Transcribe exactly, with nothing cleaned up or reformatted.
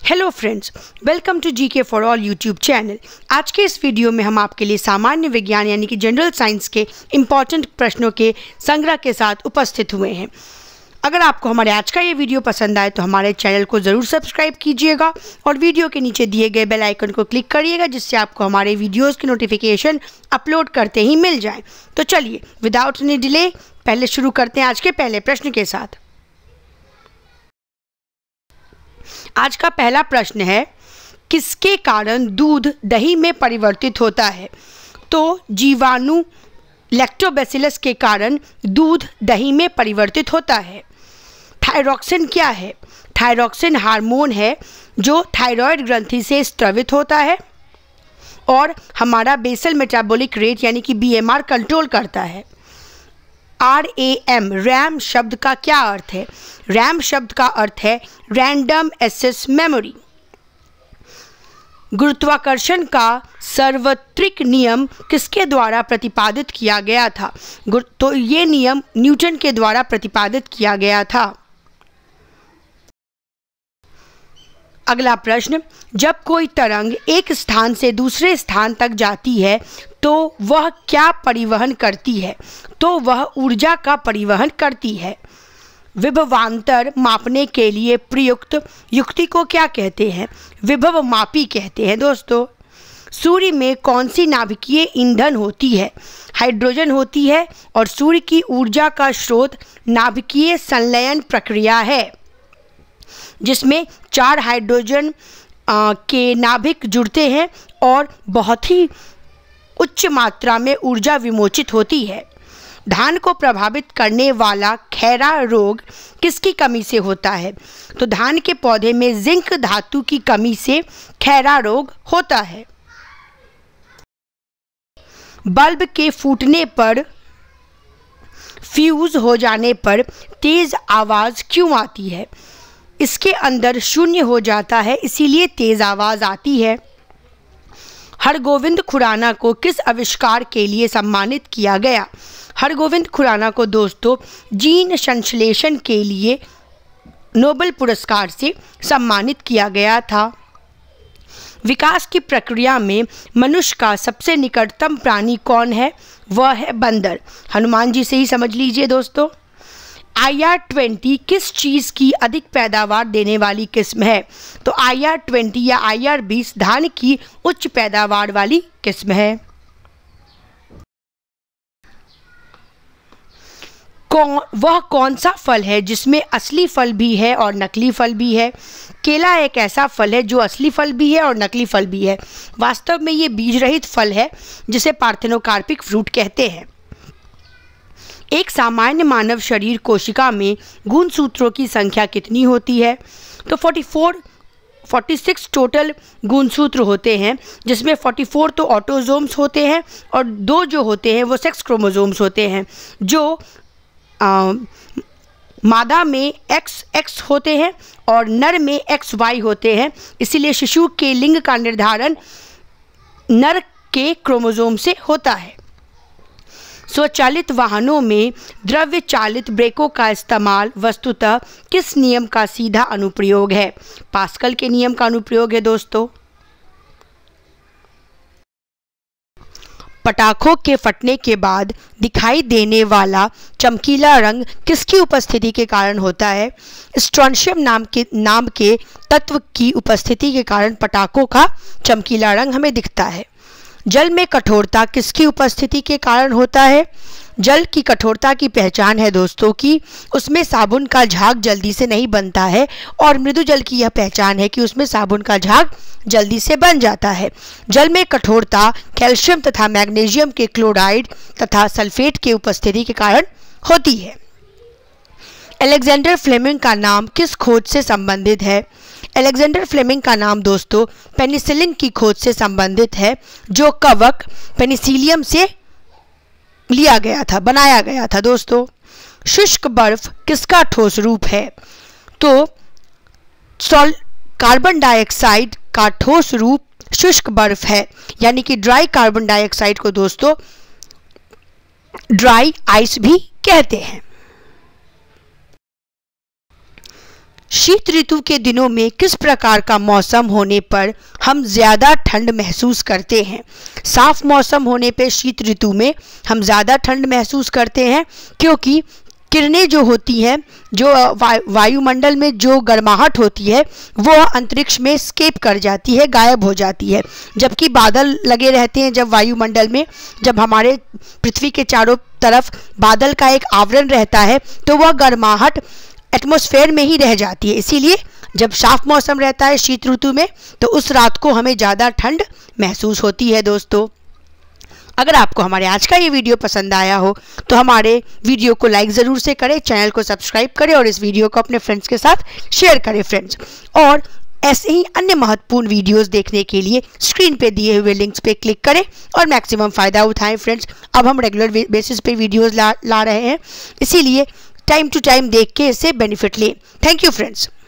Hello friends, welcome to G K for all YouTube channel. आज के इस video में हम आपके लिए सामान्य विज्ञान यानी कि जनरल साइंस के इम्पॉर्टेंट प्रश्नों के संग्रह के साथ उपस्थित हुए हैं। अगर आपको हमारे आज का ये वीडियो पसंद आए तो हमारे चैनल को ज़रूर सब्सक्राइब कीजिएगा और वीडियो के नीचे दिए गए बेल आइकन को क्लिक करिएगा, जिससे आपको हमारे वीडियोज़ की नोटिफिकेशन अपलोड करते ही मिल जाए। तो चलिए विदाउट एनी डिले पहले शुरू करते हैं आज के पहले प्रश्न के साथ। आज का पहला प्रश्न है, किसके कारण दूध दही में परिवर्तित होता है? तो जीवाणु लैक्टोबैसिलस के कारण दूध दही में परिवर्तित होता है। थायरॉक्सिन क्या है? थायरॉक्सिन हार्मोन है जो थायराइड ग्रंथि से स्रावित होता है और हमारा बेसल मेटाबॉलिक रेट यानी कि बी एम आर कंट्रोल करता है। आर ए एम रैम शब्द का क्या अर्थ है? रैम शब्द का अर्थ है रैंडम एक्सेस मेमोरी। गुरुत्वाकर्षण का सार्वत्रिक नियम किसके द्वारा प्रतिपादित किया गया था? तो ये नियम न्यूटन के द्वारा प्रतिपादित किया गया था। अगला प्रश्न, जब कोई तरंग एक स्थान से दूसरे स्थान तक जाती है तो वह क्या परिवहन करती है? तो वह ऊर्जा का परिवहन करती है। विभवांतर मापने के लिए प्रयुक्त युक्ति को क्या कहते हैं? विभव मापी कहते हैं। दोस्तों, सूर्य में कौन सी नाभिकीय ईंधन होती है? हाइड्रोजन होती है और सूर्य की ऊर्जा का स्रोत नाभिकीय संलयन प्रक्रिया है, जिसमें चार हाइड्रोजन आ, के नाभिक जुड़ते हैं और बहुत ही उच्च मात्रा में ऊर्जा विमोचित होती है। धान को प्रभावित करने वाला खैरा रोग किसकी कमी से होता है? तो धान के पौधे में जिंक धातु की कमी से खैरा रोग होता है। बल्ब के फूटने पर, फ्यूज हो जाने पर तेज आवाज क्यों आती है? इसके अंदर शून्य हो जाता है, इसीलिए तेज आवाज आती है। हरगोविंद खुराना को किस आविष्कार के लिए सम्मानित किया गया? हरगोविंद खुराना को दोस्तों जीन संश्लेषण के लिए नोबेल पुरस्कार से सम्मानित किया गया था। विकास की प्रक्रिया में मनुष्य का सबसे निकटतम प्राणी कौन है? वह है बंदर। हनुमान जी से ही समझ लीजिए दोस्तों। आई आर ट्वेंटी किस चीज़ की अधिक पैदावार देने वाली किस्म है? तो आई आर ट्वेंटी या आई आर बीस धान की उच्च पैदावार वाली किस्म है। कौन वह कौन सा फल है जिसमें असली फल भी है और नकली फल भी है? केला एक ऐसा फल है जो असली फल भी है और नकली फल भी है। वास्तव में ये बीज रहित फल है जिसे पार्थेनोकार्पिक फ्रूट कहते हैं। एक सामान्य मानव शरीर कोशिका में गुणसूत्रों की संख्या कितनी होती है? तो चौवालीस, छियालीस टोटल गुणसूत्र होते हैं, जिसमें चौवालीस तो ऑटोजोम्स होते हैं और दो जो होते हैं वो सेक्स क्रोमोजोम्स होते हैं, जो आ, मादा में एक्स एक्स होते हैं और नर में एक्स वाई होते हैं। इसीलिए शिशु के लिंग का निर्धारण नर के क्रोमोजोम से होता है। स्वचालित वाहनों में द्रव्य चालित ब्रेकों का इस्तेमाल वस्तुतः किस नियम का सीधा अनुप्रयोग है? पास्कल के नियम का अनुप्रयोग है दोस्तों। पटाखों के फटने के बाद दिखाई देने वाला चमकीला रंग किसकी उपस्थिति के कारण होता है? स्ट्रोंशियम नाम के नाम के तत्व की उपस्थिति के कारण पटाखों का चमकीला रंग हमें दिखता है। जल में कठोरता किसकी उपस्थिति के कारण होता है? जल की कठोरता की पहचान है दोस्तों कि उसमें साबुन का झाग जल्दी से नहीं बनता है, और मृदु जल की यह पहचान है कि उसमें साबुन का झाग जल्दी से बन जाता है। जल में कठोरता कैल्शियम तथा मैग्नीशियम के क्लोराइड तथा सल्फेट के उपस्थिति के कारण होती है। अलेक्जेंडर फ्लेमिंग का नाम किस खोज से संबंधित है? अलेक्जेंडर फ्लेमिंग का नाम दोस्तों पेनिसिलिन की खोज से संबंधित है, जो कवक पेनिसिलियम से लिया गया था, बनाया गया था। दोस्तों, शुष्क बर्फ किसका ठोस रूप है? तो सॉल कार्बन डाइऑक्साइड का ठोस रूप शुष्क बर्फ है, यानी कि ड्राई कार्बन डाइऑक्साइड को दोस्तों ड्राई आइस भी कहते हैं। शीत ऋतु के दिनों में किस प्रकार का मौसम होने पर हम ज़्यादा ठंड महसूस करते हैं? साफ मौसम होने पे शीत ऋतु में हम ज़्यादा ठंड महसूस करते हैं, क्योंकि किरणें जो होती हैं, जो वायुमंडल में जो गर्माहट होती है वो अंतरिक्ष में स्केप कर जाती है, गायब हो जाती है। जबकि बादल लगे रहते हैं जब वायुमंडल में, जब हमारे पृथ्वी के चारों तरफ बादल का एक आवरण रहता है तो वह गर्माहट एटमॉस्फेयर में ही रह जाती है। इसीलिए जब साफ मौसम रहता है शीत ऋतु में तो उस रात को हमें ज़्यादा ठंड महसूस होती है। दोस्तों, अगर आपको हमारे आज का ये वीडियो पसंद आया हो तो हमारे वीडियो को लाइक ज़रूर से करें, चैनल को सब्सक्राइब करें और इस वीडियो को अपने फ्रेंड्स के साथ शेयर करें फ्रेंड्स। और ऐसे ही अन्य महत्वपूर्ण वीडियोस देखने के लिए स्क्रीन पे दिए हुए लिंक्स पे क्लिक करें और मैक्सिमम फ़ायदा उठाएं फ्रेंड्स। अब हम रेगुलर बेसिस पे वीडियोस ला ला रहे हैं, इसीलिए टाइम टू टाइम देख के इससे बेनिफिट लें। Thank you friends.